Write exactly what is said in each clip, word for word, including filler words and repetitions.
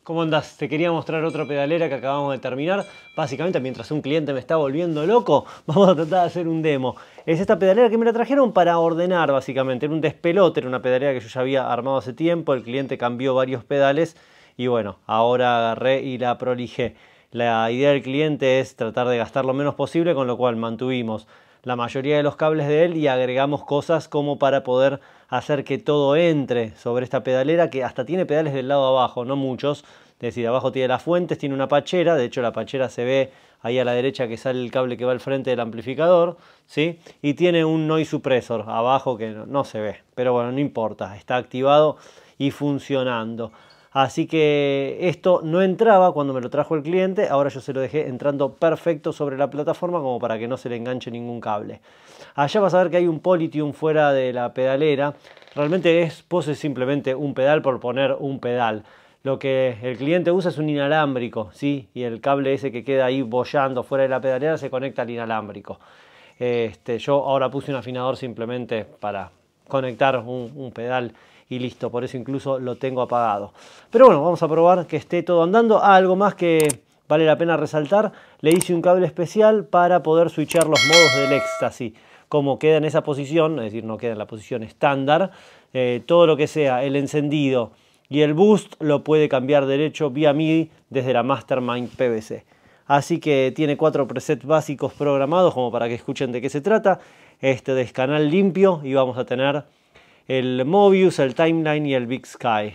¿Cómo andás? Te quería mostrar otra pedalera que acabamos de terminar. Básicamente, mientras un cliente me está volviendo loco, vamos a tratar de hacer un demo. Es esta pedalera que me la trajeron para ordenar, básicamente. Era un despelote, era una pedalera que yo ya había armado hace tiempo. El cliente cambió varios pedales y bueno, ahora agarré y la prolijé. La idea del cliente es tratar de gastar lo menos posible, con lo cual mantuvimos la mayoría de los cables de él y agregamos cosas como para poder hacer que todo entre sobre esta pedalera, que hasta tiene pedales del lado de abajo, no muchos. Es decir, abajo tiene las fuentes, tiene una pachera, de hecho la pachera se ve ahí a la derecha que sale el cable que va al frente del amplificador, ¿sí? Y tiene un noise suppressor abajo que no, no se ve, pero bueno, no importa, está activado y funcionando. Así que esto no entraba cuando me lo trajo el cliente, ahora yo se lo dejé entrando perfecto sobre la plataforma como para que no se le enganche ningún cable. Allá vas a ver que hay un Polytune fuera de la pedalera. Realmente es pose simplemente un pedal por poner un pedal. Lo que el cliente usa es un inalámbrico, ¿sí? Y el cable ese que queda ahí boyando fuera de la pedalera se conecta al inalámbrico. Este, yo ahora puse un afinador simplemente para conectar un, un pedal y listo, por eso incluso lo tengo apagado. Pero bueno, vamos a probar que esté todo andando. Ah, algo más que vale la pena resaltar, le hice un cable especial para poder switchar los modos del éxtasis. Como queda en esa posición, es decir, no queda en la posición estándar, eh, todo lo que sea el encendido y el boost lo puede cambiar derecho vía M I D I desde la Mastermind P V C. Así que tiene cuatro presets básicos programados como para que escuchen de qué se trata. Este es canal limpio y vamos a tener el Mobius, el Timeline y el Big Sky.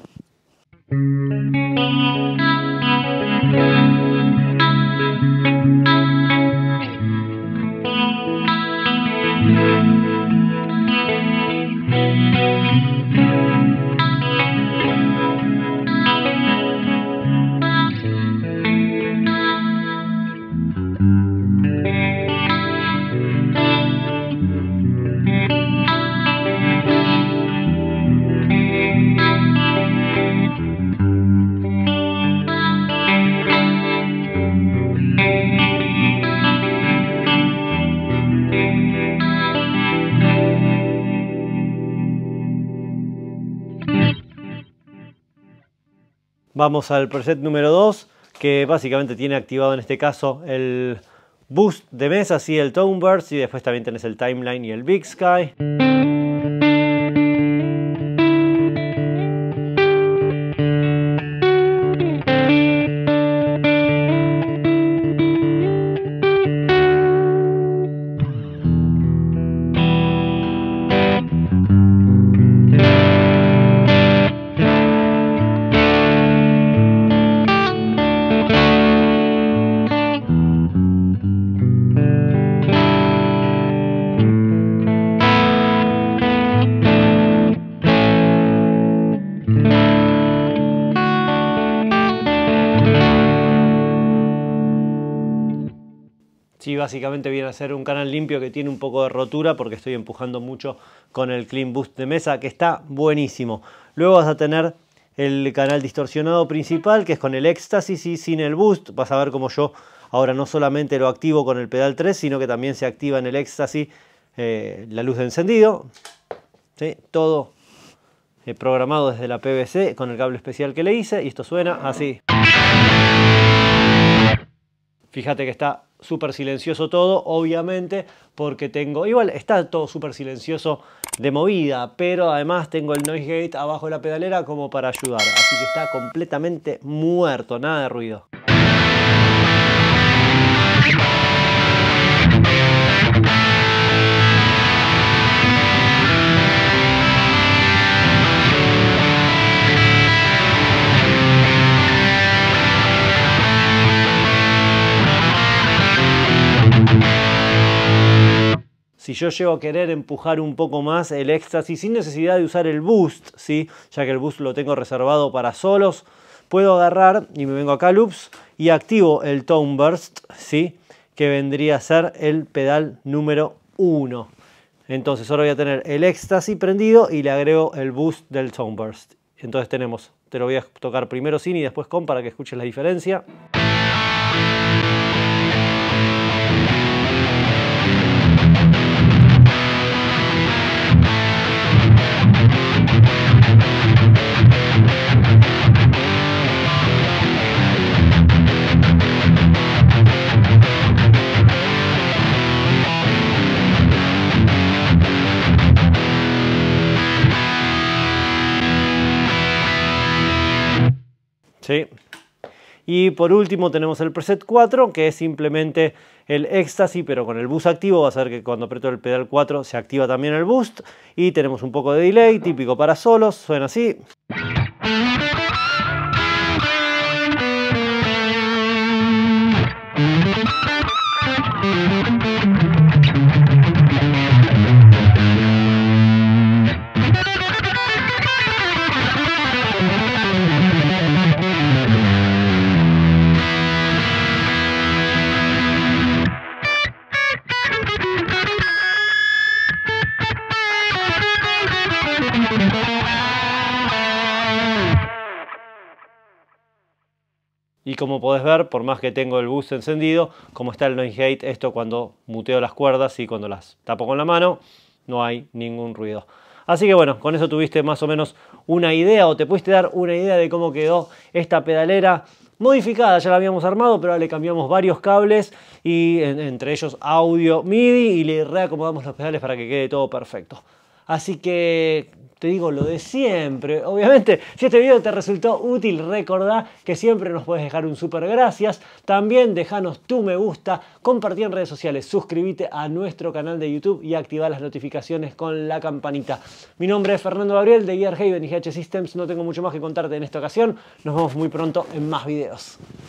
Vamos al preset número dos, que básicamente tiene activado en este caso el boost de mesa, así el Tone Burst, y después también tenés el Timeline y el Big Sky. Sí, básicamente viene a ser un canal limpio que tiene un poco de rotura porque estoy empujando mucho con el Clean Boost de mesa, que está buenísimo. Luego vas a tener el canal distorsionado principal, que es con el éxtasis y sin el boost. Vas a ver como yo ahora no solamente lo activo con el pedal tres, sino que también se activa en el éxtasis eh, la luz de encendido. ¿Sí? Todo eh, programado desde la P V C con el cable especial que le hice, y esto suena así. Fíjate que está súper silencioso todo, obviamente, porque tengo... Igual está todo súper silencioso de movida, pero además tengo el noise gate abajo de la pedalera como para ayudar. Así que está completamente muerto, nada de ruido. Si yo llego a querer empujar un poco más el éxtasis sin necesidad de usar el boost, ¿sí? Ya que el boost lo tengo reservado para solos, puedo agarrar y me vengo acá a Loops y activo el Tone Burst, ¿sí? Que vendría a ser el pedal número uno. Entonces ahora voy a tener el éxtasis prendido y le agrego el boost del Tone Burst. Entonces tenemos, te lo voy a tocar primero sin y después con para que escuches la diferencia. ¿sí? Y por último tenemos el preset cuatro, que es simplemente el éxtasis, pero con el boost activo. Vas a ver que cuando aprieto el pedal cuatro se activa también el boost. Y tenemos un poco de delay, típico para solos, suena así. Y como podés ver, por más que tengo el boost encendido, como está el noise gate, esto cuando muteo las cuerdas y cuando las tapo con la mano, no hay ningún ruido. Así que bueno, con eso tuviste más o menos una idea, o te pudiste dar una idea de cómo quedó esta pedalera modificada. Ya la habíamos armado, pero ahora le cambiamos varios cables, y en, entre ellos audio M I D I, y le reacomodamos los pedales para que quede todo perfecto. Así que te digo lo de siempre. Obviamente, si este video te resultó útil, recordá que siempre nos puedes dejar un súper gracias. También dejanos tu me gusta, compartí en redes sociales, suscríbete a nuestro canal de YouTube y activa las notificaciones con la campanita. Mi nombre es Fernando Gabriel de Gearhaven y G H Systems. No tengo mucho más que contarte en esta ocasión. Nos vemos muy pronto en más videos.